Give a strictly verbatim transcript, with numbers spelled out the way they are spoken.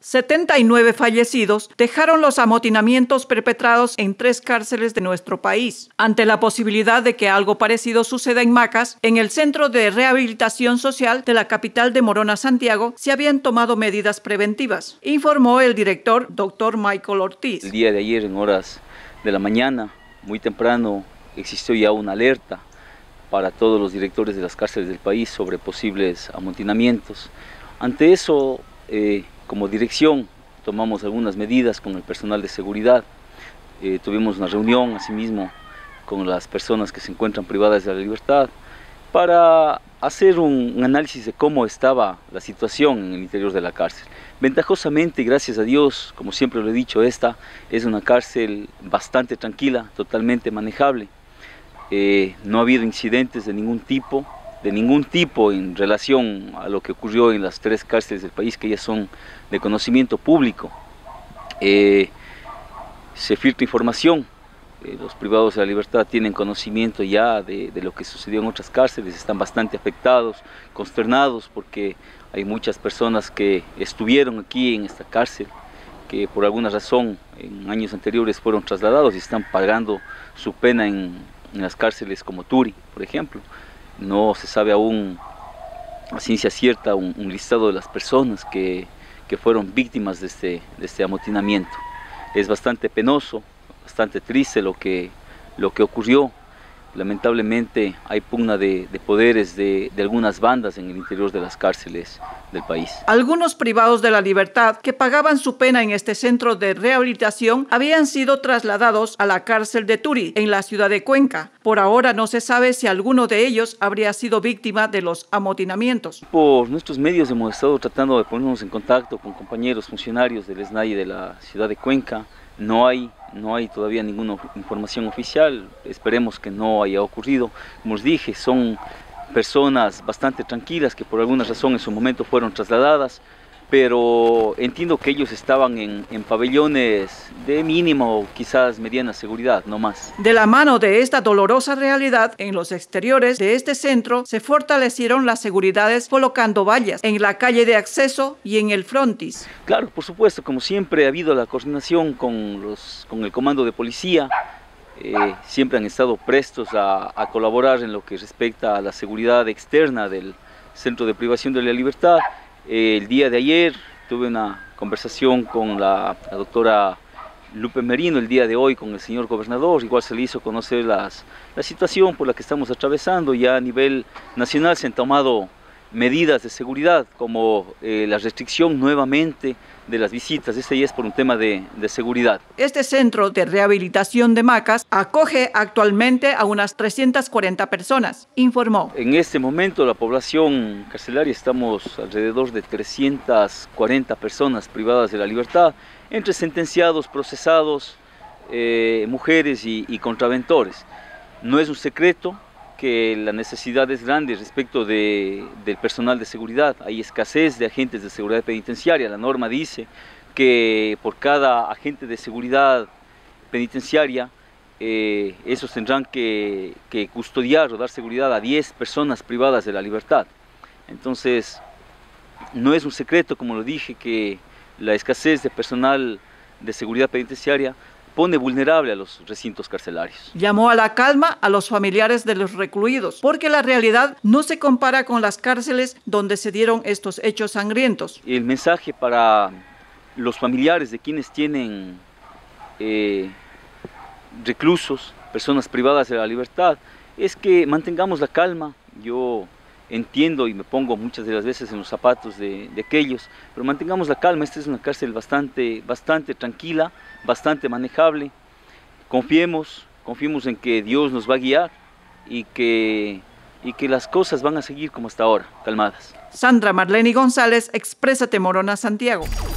setenta y nueve fallecidos dejaron los amotinamientos perpetrados en tres cárceles de nuestro país. Ante la posibilidad de que algo parecido suceda en Macas, en el Centro de Rehabilitación Social de la capital de Morona, Santiago, se habían tomado medidas preventivas, informó el director doctor Michael Ortiz. El día de ayer, en horas de la mañana, muy temprano, existió ya una alerta para todos los directores de las cárceles del país sobre posibles amotinamientos. Ante eso, eh, como dirección, tomamos algunas medidas con el personal de seguridad. Eh, tuvimos una reunión, asimismo, con las personas que se encuentran privadas de la libertad para hacer un, un análisis de cómo estaba la situación en el interior de la cárcel. Ventajosamente, gracias a Dios, como siempre lo he dicho, esta es una cárcel bastante tranquila, totalmente manejable. Eh, no ha habido incidentes de ningún tipo, de ningún tipo en relación a lo que ocurrió en las tres cárceles del país, que ya son de conocimiento público. Eh, se filtra información, eh, los privados de la libertad tienen conocimiento ya de, de lo que sucedió en otras cárceles, están bastante afectados, consternados, porque hay muchas personas que estuvieron aquí en esta cárcel, que por alguna razón en años anteriores fueron trasladados y están pagando su pena en, en las cárceles como Turi, por ejemplo. No se sabe aún a ciencia cierta un, un listado de las personas que, que fueron víctimas de este, de este amotinamiento. Es bastante penoso, bastante triste lo que, lo que ocurrió. Lamentablemente hay pugna de, de poderes de, de algunas bandas en el interior de las cárceles del país. Algunos privados de la libertad que pagaban su pena en este centro de rehabilitación habían sido trasladados a la cárcel de Turi, en la ciudad de Cuenca. Por ahora no se sabe si alguno de ellos habría sido víctima de los amotinamientos. Por nuestros medios hemos estado tratando de ponernos en contacto con compañeros funcionarios del S N A I de la ciudad de Cuenca. No hay, no hay todavía ninguna información oficial, esperemos que no haya ocurrido. Como os dije, son personas bastante tranquilas que por alguna razón en su momento fueron trasladadas, pero entiendo que ellos estaban en, en pabellones de mínima o quizás mediana seguridad, no más. De la mano de esta dolorosa realidad, en los exteriores de este centro se fortalecieron las seguridades colocando vallas en la calle de acceso y en el frontis. Claro, por supuesto, como siempre ha habido la coordinación con, los, con el comando de policía, eh, siempre han estado prestos a, a colaborar en lo que respecta a la seguridad externa del Centro de Privación de la Libertad. El día de ayer tuve una conversación con la, la doctora Lupe Merino, el día de hoy con el señor gobernador, igual se le hizo conocer las, la situación por la que estamos atravesando. Ya a nivel nacional se han tomado medidas de seguridad, como eh, la restricción nuevamente de las visitas. Este ya es por un tema de, de seguridad. Este centro de rehabilitación de Macas acoge actualmente a unas trescientas cuarenta personas, informó. En este momento la población carcelaria estamos alrededor de trescientas cuarenta personas privadas de la libertad, entre sentenciados, procesados, eh, mujeres y, y contraventores. No es un secreto que la necesidad es grande respecto de, del personal de seguridad. Hay escasez de agentes de seguridad penitenciaria. La norma dice que por cada agente de seguridad penitenciaria, eh, esos tendrán que, que custodiar o dar seguridad a diez personas privadas de la libertad. Entonces, no es un secreto, como lo dije, que la escasez de personal de seguridad penitenciaria pone vulnerable a los recintos carcelarios. Llamó a la calma a los familiares de los recluidos, porque la realidad no se compara con las cárceles donde se dieron estos hechos sangrientos. El mensaje para los familiares de quienes tienen eh, reclusos, personas privadas de la libertad, es que mantengamos la calma. Yo entiendo y me pongo muchas de las veces en los zapatos de, de aquellos, pero mantengamos la calma. Esta es una cárcel bastante, bastante tranquila, bastante manejable. Confiemos, confiemos en que Dios nos va a guiar y que, y que las cosas van a seguir como hasta ahora, calmadas. Sandra Marleni González, Exprésate Morona, Santiago.